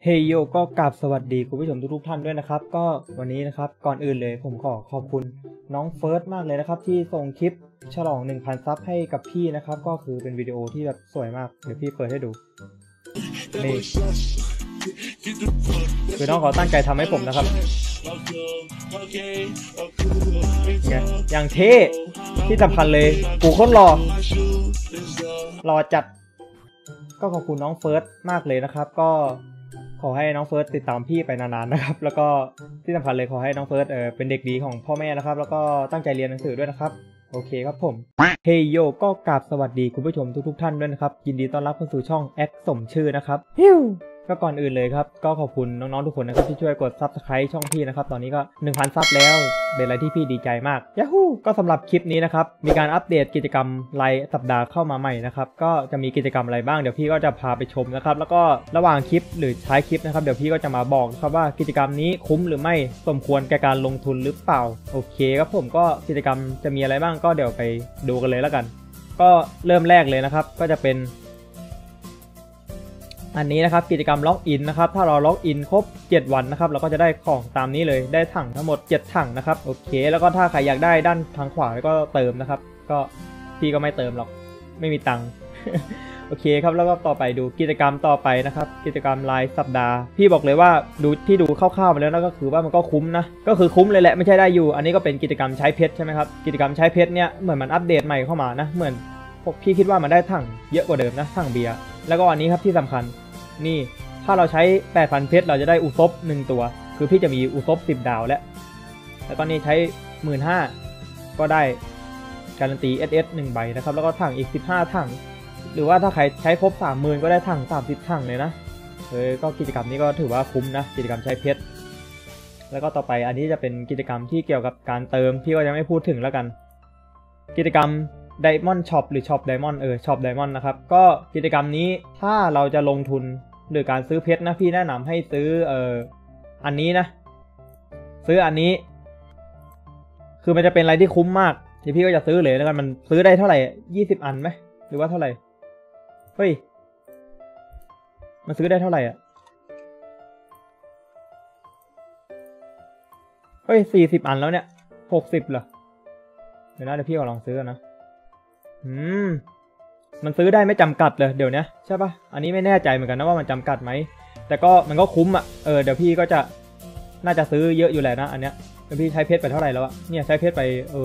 เฮยโยก็กราบสวัสดีคุณผู้ชมทุกท่านด้วยนะครับก็วันนี้นะครับก่อนอื่นเลยผมขอบคุณน้องเฟิร์สมากเลยนะครับที่ส่งคลิปฉลอง 1,000 ซับให้กับพี่นะครับก็คือเป็นวิดีโอที่แบบสวยมากเดี๋ยวพี่เปิดให้ดูนี่คือน้องเขาตั้งใจทำให้ผมนะครับเนี่ยอย่างเท่ที่สำคัญเลยกูโคตรรอจัดก็ขอบคุณน้องเฟิร์สมากเลยนะครับก็ขอให้น้องเฟิร์สติดตามพี่ไปนานๆนะครับแล้วก็ที่สำคัญเลยขอให้น้องเฟิร์สเป็นเด็กดีของพ่อแม่นะครับแล้วก็ตั้งใจเรียนหนังสือด้วยนะครับโอเคครับผมเฮยโยก็กราบสวัสดีคุณผู้ชมทุกท่านด้วยนะครับยินดีต้อนรับเข้าสู่ช่องแอคสมชื่อนะครับฮิวก็ก่อนอื่นเลยครับก็ขอบคุณน้องๆทุกคนนะครับที่ช่วยกด Subscribe ช่องพี่นะครับตอนนี้ก็ 1,000 ซับแล้วเป็นอะไรที่พี่ดีใจมากยาฮูก็สำหรับคลิปนี้นะครับมีการอัปเดตกิจกรรมรายสัปดาห์เข้ามาใหม่นะครับก็จะมีกิจกรรมอะไรบ้างเดี๋ยวพี่ก็จะพาไปชมนะครับแล้วก็ระหว่างคลิปหรือท้ายคลิปนะครับเดี๋ยวพี่ก็จะมาบอกครับว่ากิจกรรมนี้คุ้มหรือไม่สมควรแก่การลงทุนหรือเปล่าโอเคครับผมก็กิจกรรมจะมีอะไรบ้างก็เดี๋ยวไปดูกันเลยแล้วกันก็เริ่มแรกเลยนะครับก็จะเป็นอันนี้นะครับกิจกรรมล็อกอินนะครับถ้าเราล็อกอินครบ7วันนะครับเราก็จะได้ของตามนี้เลยได้ถังทั้งหมด7ถังนะครับโอเคแล้วก็ถ้าใครอยากได้ด้านทางขวาก็เติมนะครับก็พี่ก็ไม่เติมหรอกไม่มีตังค์ โอเคครับแล้วก็ต่อไปดูกิจกรรมต่อไปนะครับกิจกรรมรายสัปดาห์พี่บอกเลยว่าดูคร่าวๆมาแล้วนะก็คือว่ามันก็คุ้มนะก็คือคุ้มเลยแหละไม่ใช่ได้อยู่อันนี้ก็เป็นกิจกรรมใช้เพชรใช่ไหมครับกิจกรรมใช้เพชรเนี่ยเหมือนมันอัปเดตใหม่เข้ามานะเหมือนพี่คิดว่ามันได้ถังเยอะกว่าเดิมนะถังเบียร์แล้วก็อันนี้ครับที่สำคัญนี่ถ้าเราใช้ 8,000 เพชรเราจะได้อุซบ1ตัวคือพี่จะมีอุซบ10 ดาวแล้วก็นี่ใช้ 15,000 ก็ได้การันตี SS 1 ใบนะครับแล้วก็ถังอีก15ถังหรือว่าถ้าใครใช้ครบ 30,000 ก็ได้ถัง30ถังเลยนะก็กิจกรรมนี้ก็ถือว่าคุ้มนะกิจกรรมใช้เพชรแล้วก็ต่อไปอันนี้จะเป็นกิจกรรมที่เกี่ยวกับการเติมพี่ก็จะไม่พูดถึงแล้วกันกิจกรรมDiamond Shop หรือ Shop Diamond Shop Diamond นะครับก็กิจกรรมนี้ถ้าเราจะลงทุนหรือการซื้อเพชรนะพี่แนะนำให้ซื้ออันนี้นะซื้ออันนี้คือมันจะเป็นอะไรที่คุ้มมากที่พี่ก็จะซื้อเลยแล้วกันมันซื้อได้เท่าไหร่20 อันไหมหรือว่าเท่าไหร่เฮ้ยมันซื้อได้เท่าไหร่อ่ะเฮ้ย40 อันแล้วเนี่ย60เหรอเดี๋ยวพี่ขอลองซื้อนะมันซื้อได้ไม่จำกัดเลยเดี๋ยวนี้ใช่ปะอันนี้ไม่แน่ใจเหมือนกันนะว่ามันจำกัดไหมแต่ก็มันก็คุ้มอ่ะเดี๋ยวพี่ก็จะน่าจะซื้อเยอะอยู่แหละนะอันเนี้ยพี่ใช้เพชรไปเท่าไหร่แล้วอะเนี่ยใช้เพชรไป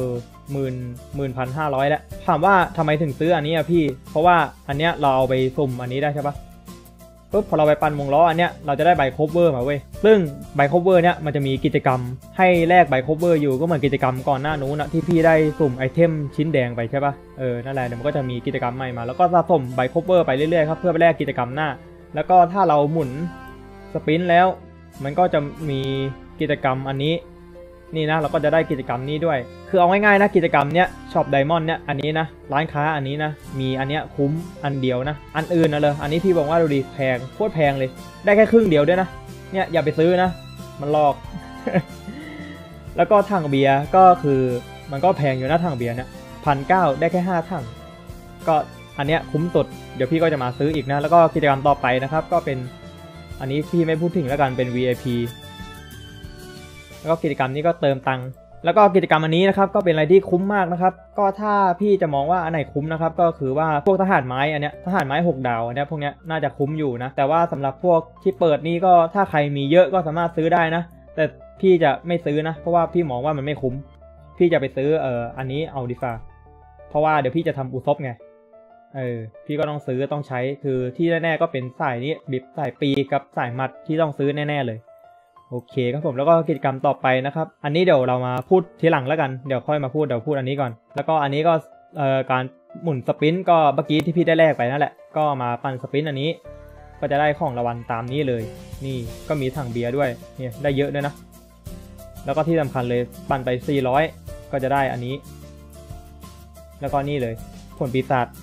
11,500แล้วถามว่าทำไมถึงซื้ออันนี้อะพี่เพราะว่าอันเนี้ยเราเอาไปสุ่มอันนี้ได้ใช่ปะปุ๊บพอเราไปปั่นวงล้ออันเนี้ยเราจะได้ใบโคเวอร์มาเว้ยซึ่งใบโคเวอร์เนี้ยมันจะมีกิจกรรมให้แลกใบโคเวอร์อยู่ก็เหมือนกิจกรรมก่อนหน้านู้นนะที่พี่ได้สุ่มไอเทมชิ้นแดงไปใช่ปะนั่นแหละเดี๋ยวมันก็จะมีกิจกรรมใหม่มาแล้วก็สะสมใบโคเวอร์ไปเรื่อยๆครับเพื่อไปแลกกิจกรรมหน้าแล้วก็ถ้าเราหมุนสปินแล้วมันก็จะมีกิจกรรมอันนี้นี่นะเราก็จะได้กิจกรรมนี้ด้วยคือเอาง่ายๆนะกิจกรรมเนี้ยช็อปไดมอนด์เนี้ยอันนี้นะร้านค้าอันนี้นะมีอันเนี้ยคุ้มอันเดียวนะอันอื่นนะเลยอันนี้พี่บอกว่าดูดิแพงโคตรแพงเลยได้แค่ครึ่งเดียวด้วยนะเนี่ยอย่าไปซื้อนะมันหลอก แล้วก็ถังเบียร์ก็คือมันก็แพงอยู่นะถังเบียร์เนี่ย1,900ได้แค่5ถังก็อันเนี้ยคุ้มสุดเดี๋ยวพี่ก็จะมาซื้ออีกนะแล้วก็กิจกรรมต่อไปนะครับก็เป็นอันนี้พี่ไม่พูดถึงแล้วกันเป็น VIPแล้วก็กิจกรรมนี้ก็เติมตังค์แล้วก็กิจกรรมอันนี้นะครับก็เป็นอะไรที่คุ้มมากนะครับก็ถ้าพี่จะมองว่าอันไหนคุ้มนะครับก็คือว่าพวกทหารไม้อันเนี้ยทหารไม้6 ดาวอันเนี้ยพวกเนี้ยน่าจะคุ้มอยู่นะแต่ว่าสำหรับพวกที่เปิดนี่ก็ถ้าใครมีเยอะก็สามารถซื้อได้นะแต่พี่จะไม่ซื้อนะเพราะว่าพี่มองว่ามันไม่คุ้มพี่จะไปซื้ออันนี้เอาดีฟ่าเพราะว่าเดี๋ยวพี่จะทำอุซบไงพี่ก็ต้องซื้อต้องใช้คือที่แน่ๆก็เป็นสายนี้บิบสายปีกับสายมัดที่ต้องซื้อแน่ๆเลยโอเคครับผมแล้วก็กิจกรรมต่อไปนะครับอันนี้เดี๋ยวเรามาพูดทีหลังแล้วกันเดี๋ยวค่อยมาพูดอันนี้ก่อนแล้วก็อันนี้ก็การหมุนสปินก็เมื่อกี้ที่พี่ได้แลกไปนั่นแหละก็มาปั่นสปินอันนี้ก็จะได้ของรางวัลตามนี้เลยนี่ก็มีถังเบียร์ด้วยเนี่ยได้เยอะด้วยนะแล้วก็ที่สำคัญเลยปั่นไป400ก็จะได้อันนี้แล้วก็นี่เลยผลปีศาจ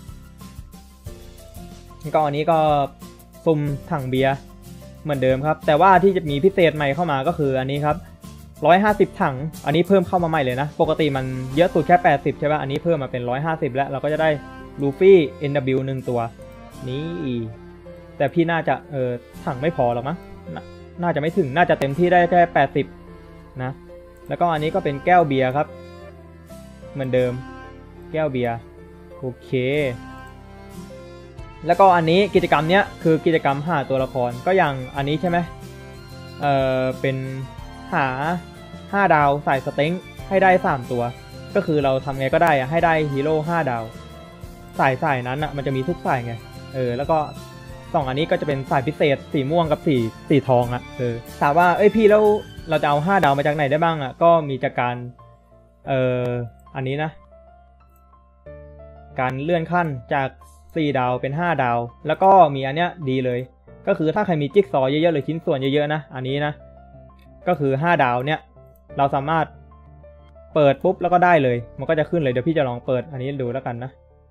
ก็อันนี้ก็ซุ่มถังเบียร์เหมือนเดิมครับแต่ว่าที่จะมีพิเศษใหม่เข้ามาก็คืออันนี้ครับ150ถังอันนี้เพิ่มเข้ามาใหม่เลยนะปกติมันเยอะสุดแค่80ใช่ป่ะอันนี้เพิ่มมาเป็น150แล้วเราก็จะได้ลูฟี่ NW 1 ตัวนี่แต่พี่น่าจะถังไม่พอหรอกมั้งน่าจะไม่ถึงน่าจะเต็มที่ได้แค่80นะแล้วก็อันนี้ก็เป็นแก้วเบียร์ครับเหมือนเดิมแก้วเบียร์โอเคแล้วก็อันนี้กิจกรรมเนี้ยคือกิจกรรมหาตัวละครก็อย่างอันนี้ใช่ไหมเป็นหา5 ดาวใส่สเต็งให้ได้3ตัวก็คือเราทำไงก็ได้ให้ได้ฮีโร่5 ดาวสายนั้นอ่ะมันจะมีทุกสายไงแล้วก็2อันนี้ก็จะเป็นสายพิเศษสีม่วงกับสีทองอ่ะถามว่าพี่แล้วเราจะเอา5 ดาวมาจากไหนได้บ้างอ่ะก็มีจากการอันนี้นะการเลื่อนขั้นจาก4 ดาวเป็น5 ดาวแล้วก็มีอันเนี้ยดีเลยก็คือถ้าใครมีจิ๊กซอว์เยอะๆหรือชิ้นส่วนเยอะๆนะอันนี้นะก็คือ5 ดาวเนี่ยเราสามารถเปิดปุ๊บแล้วก็ได้เลยมันก็จะขึ้นเลยเดี๋ยวพี่จะลองเปิดอันนี้ดูแล้วกันนะ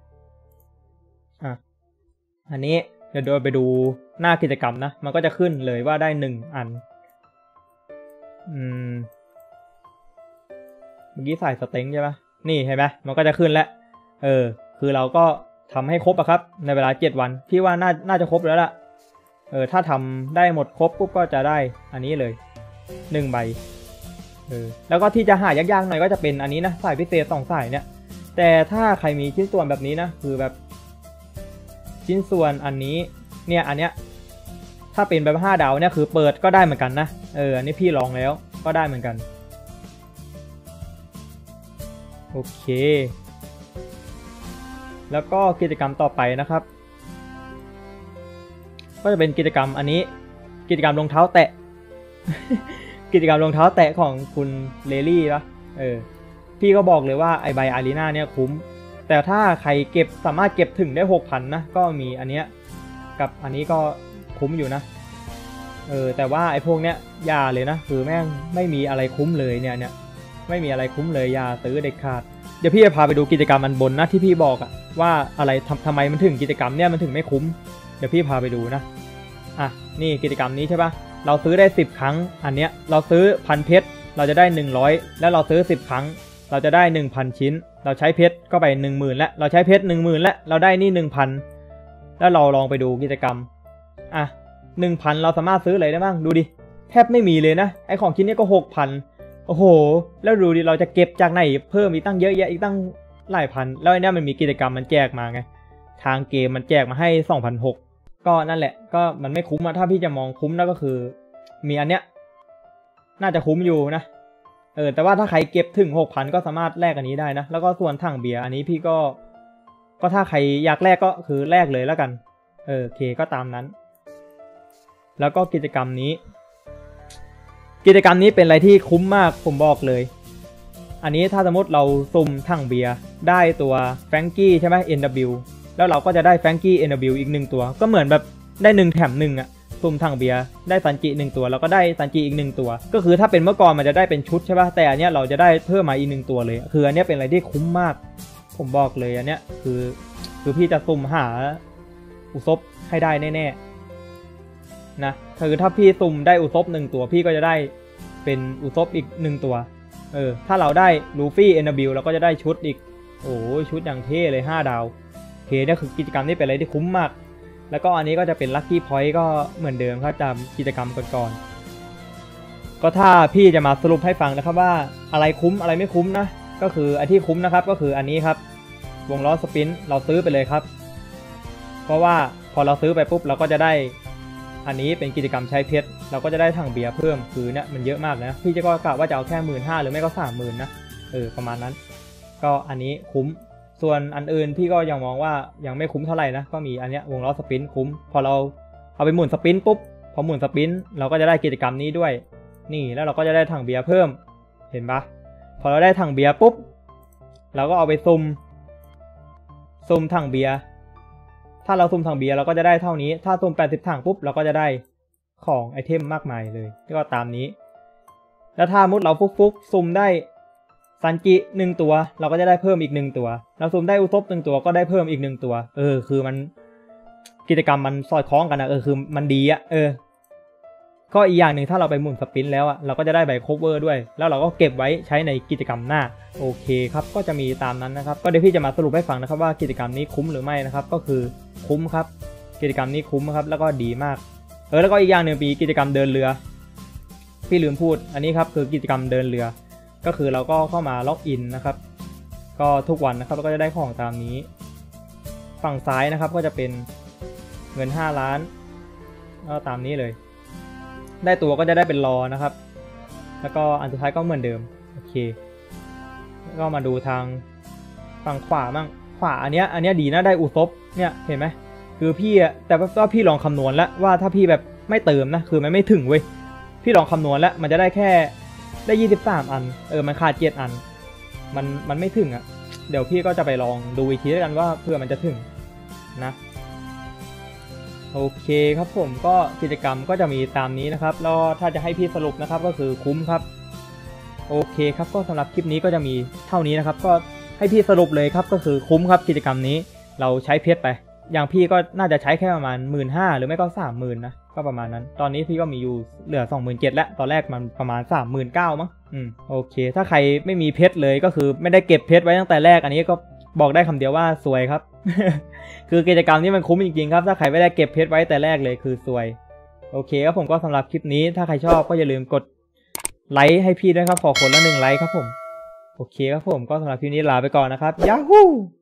อันนี้เดี๋ยวไปดูหน้ากิจกรรมนะมันก็จะขึ้นเลยว่าได้1 อันเมื่อกี้ใส่สเต็งใช่ปะนี่เห็นไหมมันก็จะขึ้นแล้วคือเราก็ทำให้ครบอะครับในเวลา7 วันพี่ว่าน่าจะครบแล้วล่ะถ้าทำได้หมดครบปุ๊บก็จะได้อันนี้เลย1 ใบแล้วก็ที่จะหายากๆหน่อยก็จะเป็นอันนี้นะสายพิเศษ2 สายเนี่ยแต่ถ้าใครมีชิ้นส่วนแบบนี้นะคือแบบชิ้นส่วนอันนี้เนี่ยอันเนี้ยถ้าเป็นแบบ5 ดาวเนี่ยคือเปิดก็ได้เหมือนกันนะอันนี้พี่ลองแล้วก็ได้เหมือนกันโอเคแล้วก็กิจกรรมต่อไปนะครับก็จะเป็นกิจกรรมอันนี้กิจกรรมรองเท้าแตะ กิจกรรมรองเท้าแตะของคุณเลลี่ปะพี่ก็บอกเลยว่าไอใบอารีนาเนี่ยคุ้มแต่ถ้าใครสามารถเก็บถึงได้ 6,000 นะก็มีอันเนี้ยกับอันนี้ก็คุ้มอยู่นะแต่ว่าไอพวกเนี้ยอย่าเลยนะคือแม่งไม่มีอะไรคุ้มเลยเนี่ยไม่มีอะไรคุ้มเลยอย่าซื้อเด็ดขาดเดี๋ยวพี่จะพาไปดูกิจกรรมอันบนนะที่พี่บอกอะว่าอะไรทำไมมันถึงกิจกรรมเนี่ยมันถึงไม่คุ้มเดี๋ยวพี่พาไปดูนะนี่กิจกรรมนี้ใช่ปะเราซื้อได้10 ครั้งอันเนี้ยเราซื้อ1,000 เพชรเราจะได้100แล้วเราซื้อ10 ครั้งเราจะได้ 1,000 ชิ้นเราใช้เพชรก็ไป 10,000แล้วเราใช้เพชร 10,000แล้วเราได้นี่ 1,000แล้วเราลองไปดูกิจกรรม1,000เราสามารถซื้ออะไรได้บ้างดูดิแทบไม่มีเลยนะไอของชิ้นนี้ก็ 6,000โอ้โหแล้วดูดิเราจะเก็บจากไหนเพิ่มอีกตั้งเยอะแยะอีกตั้งหลายพันแล้วไอเนี้ยมันมีกิจกรรมมันแจกมาไงทางเกมมันแจกมาให้ 2,600ก็นั่นแหละก็มันไม่คุ้มถ้าพี่จะมองคุ้มนะก็คือมีอันเนี้ยน่าจะคุ้มอยู่นะแต่ว่าถ้าใครเก็บถึง 6,000 ก็สามารถแลกอันนี้ได้นะแล้วก็ส่วนถังเบียร์อันนี้พี่ก็ถ้าใครอยากแลกก็คือแลกเลยแล้วกันโอเคก็ตามนั้นแล้วก็กิจกรรมนี้เป็นอะไรที่คุ้มมากผมบอกเลยอันนี้ถ้าสมมติเราสุ่มถังเบียร์ได้ตัวแฟรงกี้ใช่ไหม NW แล้วเราก็จะได้แฟรงกี้ NW อีก1 ตัวก็เหมือนแบบได้1 แถม 1อ่ะสุ่มถังเบียร์ได้ซันจิ1 ตัวแล้วก็ได้ซันจิอีก1 ตัวก็คือถ้าเป็นเมื่อก่อนมันจะได้เป็นชุดใช่ป่ะแต่อันเนี้ยเราจะได้เพิ่มมาอีก1 ตัวเลยคืออันเนี้ยเป็นอะไรที่คุ้มมากผมบอกเลยอันเนี้ยคือพี่จะสุ่มหาอุซบให้ได้แน่ๆนะคือถ้าพี่สุ่มได้อุซบ1 ตัวพี่ก็จะได้เป็นอุซบอีก1 ตัวถ้าเราได้ลูฟี่ NW เราก็จะได้ชุดอีกโอ้ชุดอย่างเท่เลย5 ดาวโอเคนี่คือกิจกรรมนี้เป็นอะไรที่คุ้มมากแล้วก็อันนี้ก็จะเป็นลัคกี้พอยต์ก็เหมือนเดิมครับจำกิจกรรมก่อนๆก็ถ้าพี่จะมาสรุปให้ฟังนะครับว่าอะไรคุ้มอะไรไม่คุ้มนะก็คืออันที่คุ้มนะครับก็คืออันนี้ครับวงล้อสปินเราซื้อไปเลยครับเพราะว่าพอเราซื้อไปปุ๊บเราก็จะได้อันนี้เป็นกิจกรรมใช้เพชรเราก็จะได้ถังเบียร์เพิ่มคือเนี่ยมันเยอะมากนะพี่จะก็กะว่าจะเอาแค่ 15,000 หรือไม่ก็ 30,000 นะประมาณนั้นก็อันนี้คุ้มส่วนอันอื่นพี่ก็ยังมองว่ายังไม่คุ้มเท่าไหร่นะก็มีอันเนี้ยวงล้อสปินคุ้มพอเราเอาไปหมุนสปินปุ๊บพอหมุนสปินเราก็จะได้กิจกรรมนี้ด้วยนี่แล้วเราก็จะได้ถังเบียร์เพิ่มเห็นปะพอเราได้ถังเบียร์ปุ๊บเราก็เอาไปซุ่มถังเบียร์ถ้าเราซุ่มถังเบียร์เราก็จะได้เท่านี้ถ้าซุ่ม80 ถังปุ๊บเราก็จะได้ของไอเทมมากมายเลยก็ตามนี้แล้วถ้ามุดเราฟุกซุ่มได้ซันจิ1 ตัวเราก็จะได้เพิ่มอีก1 ตัวเราซุ่มได้อุซบ1 ตัวก็ได้เพิ่มอีก1 ตัวคือมันกิจกรรมมันสอดคล้องกันนะคือมันดีอะก็อีกอย่างหนึ่งถ้าเราไปหมุนสปินแล้วอะเราก็จะได้ใบโคเวอร์ด้วยแล้วเราก็เก็บไว้ใช้ในกิจกรรมหน้าโอเคครับก็จะมีตามนั้นนะครับก็เดี๋ยวพี่จะมาสรุปให้ฟังนะครับว่ากิจกรรมนี้คุ้มหรือไม่นะครับก็คือคุ้มครับกิจกรรมนี้คุ้มครับแล้วก็ดีมากแล้วก็อีกอย่างหนึ่งมีกิจกรรมเดินเรือพี่ลืมพูดอันนี้ครับคือกิจกรรมเดินเรือก็คือเราก็เข้ามาล็อกอินนะครับก็ทุกวันนะครับเราก็จะได้ของตามนี้ฝั่งซ้ายนะครับก็จะเป็นเงิน5 ล้านก็ตามนี้เลยได้ตัวก็จะได้เป็นรอนะครับแล้วก็อันสุดท้ายก็เหมือนเดิมโอเคแล้วก็มาดูทางฝั่งขวามั่งขวาอันเนี้ยดีนะได้อุซบเนี่ยเห็นไหมคือพี่อะแต่ว่าพี่ลองคำนวณแล้วว่าถ้าพี่แบบไม่เติมนะคือมันไม่ถึงเว้ยพี่ลองคำนวณแล้วมันจะได้แค่ได้23 อันมันขาด7 อันมันไม่ถึงอ่ะเดี๋ยวพี่ก็จะไปลองดูอีกทีแล้วกันว่าเพื่อมันจะถึงนะโอเคครับผมก็กิจกรรมก็จะมีตามนี้นะครับแล้วถ้าจะให้พี่สรุปนะครับก็คือคุ้มครับโอเคครับก็สำหรับคลิปนี้ก็จะมีเท่านี้นะครับก็ให้พี่สรุปเลยครับก็คือคุ้มครับกิจกรรมนี้เราใช้เพชรไปอย่างพี่ก็น่าจะใช้แค่ประมาณ 15,000 หรือไม่ก็ 30,000 นะก็ประมาณนั้นตอนนี้พี่ก็มีอยู่เหลือ 27,000 แล้วตอนแรกมันประมาณ 39,000 มั้งโอเคถ้าใครไม่มีเพชรเลยก็คือไม่ได้เก็บเพชรไว้ตั้งแต่แรกอันนี้ก็บอกได้คำเดียวว่าซวยครับ คือกิจกรรมนี้มันคุ้มจริงๆครับถ้าใครไม่ได้เก็บเพชรไว้แต่แรกเลยคือซวยโอเคครับผมก็สำหรับคลิปนี้ถ้าใครชอบก็อย่าลืมกดไลค์ให้พี่ด้วยครับขอคนละ1 ไลค์ครับผมโอเคครับผมก็สำหรับคลิปนี้ลาไปก่อนนะครับ Yahoo